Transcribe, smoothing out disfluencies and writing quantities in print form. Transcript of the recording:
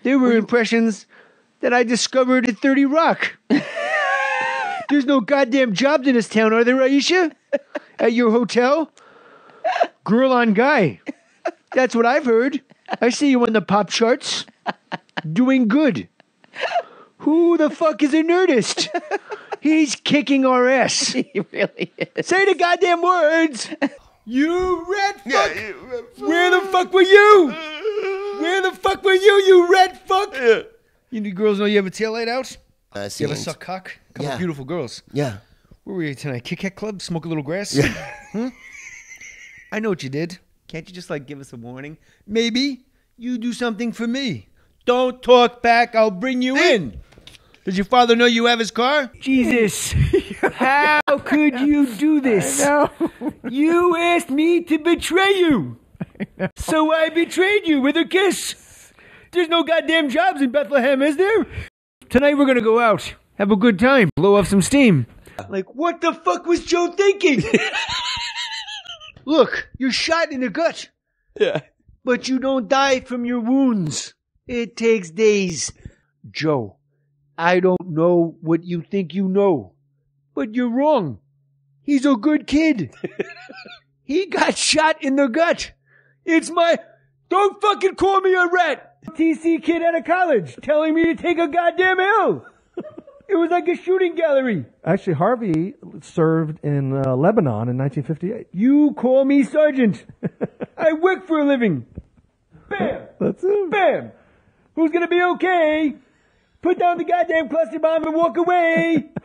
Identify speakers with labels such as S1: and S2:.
S1: They were impressions that I discovered at 30 Rock. There's no goddamn jobs in this town, are there, Aisha? At your hotel? Girl on guy. That's what I've heard. I see you on the pop charts. Doing good. Who the fuck is a nerdist? He's kicking our ass.
S2: He really is.
S1: Say the goddamn words. You red fuck.
S3: Yeah,
S1: Where the fuck were you? Where the fuck were you, you red fuck?
S3: Yeah.
S1: You girls know you have a tail light out?
S3: I
S1: You
S3: see.
S1: ever suck cock? A couple beautiful girls.
S3: Yeah.
S1: Where were you tonight? Kit Kat Club? Smoke a little grass?
S3: Yeah.
S1: I know what you did. Can't you just give us a warning? Maybe you do something for me. Don't talk back. I'll bring you in. Does your father know you have his car? Jesus. How could you do this? You asked me to betray you. So I betrayed you with a kiss. There's no goddamn jobs in Bethlehem, is there? Tonight we're going to go out. Have a good time. Blow off some steam. What the fuck was Joe thinking? Look, you're shot in the gut.
S3: Yeah.
S1: But you don't die from your wounds. It takes days. Joe, I don't know what you think you know, but you're wrong. He's a good kid. He got shot in the gut. Don't fucking call me a rat. TC kid out of college telling me to take a goddamn L. It was like a shooting gallery.
S4: Actually, Harvey served in Lebanon in 1958.
S1: You call me sergeant. I work for a living. Bam.
S4: That's him.
S1: Bam. Who's gonna be okay? Put down the goddamn cluster bomb and walk away.